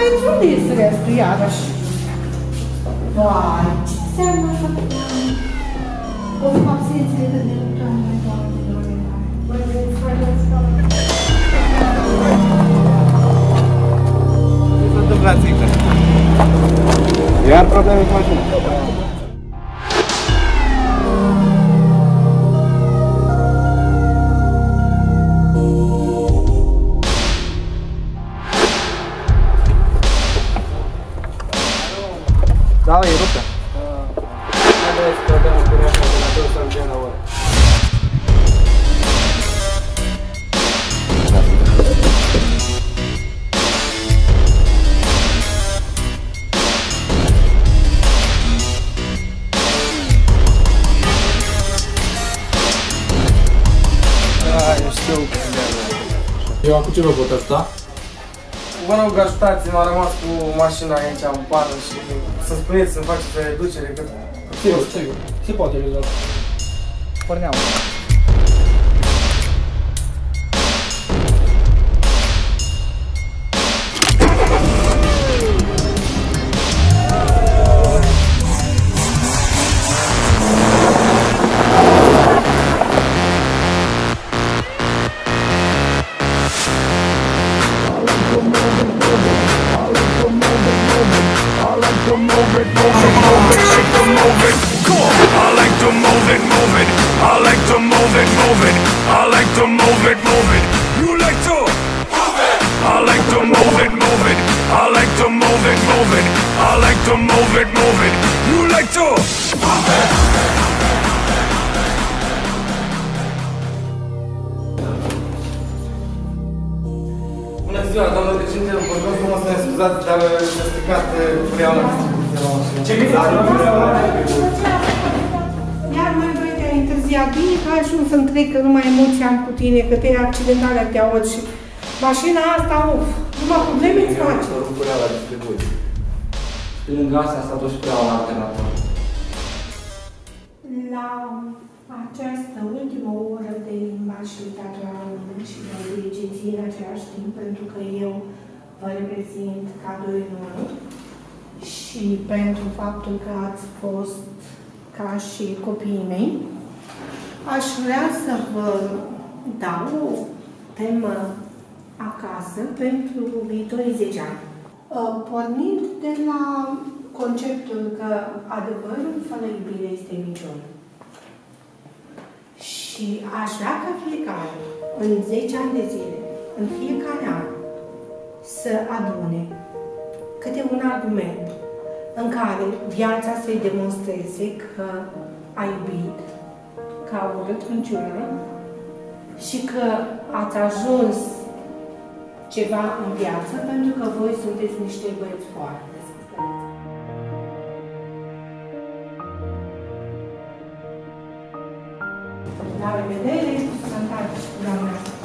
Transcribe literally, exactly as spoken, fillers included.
aveți unde este restul, iarăși? Vai, ce înseamnă așa? O să absențele de nelucrare, mai doamne, doamne, doamne. Băi, vedeți, hai, hai, stau. Ce s-a întâmplat, Țică? Iar probleme cu mașina. Da, e ruptă. Haideți că dăm cu reacția de la două sau la oră. Da, eu știu că Eu cu ce vă pot ajuta? vă rog, ajutați-mă, am rămas cu mașina aici în pană și să-mi spuneți să-mi faceți o reducere, că... Sigur, sigur. Se poate rezolva. Porneam. Bună ziua, doamnă președinte, vă rog frumos să ne scuzați, dar s-a stricat freaua la distribuție la mașină. Ce gândiți? Iar mai vrei te-ai întârziat. Bine că ai ajuns să-mi trec că nu mai mulți ani cu tine, că te-ai accidentale te aud și mașina asta, uf, numai probleme îți face. S-a rupt freaua la distribuție. Pe lângă asta s-a dus prea la alternator. La această ultimă oră de limbaj și literatură română și de regenție în același timp, pentru că eu vă reprezint ca doi în unul și pentru faptul că ați fost ca și copiii mei, aș vrea să vă dau o temă acasă pentru viitorii zece ani. Pornind de la conceptul că adevărul fără iubire este minciună. Și aș vrea ca fiecare, în zece ani de zile, în fiecare an, să adune câte un argument în care viața să-i demonstreze că a iubit, că a urât minciună și că ați ajuns ceva în viață pentru că voi sunteți niște băieți foarte descurcați. La revedere, sănătate și cu doamna.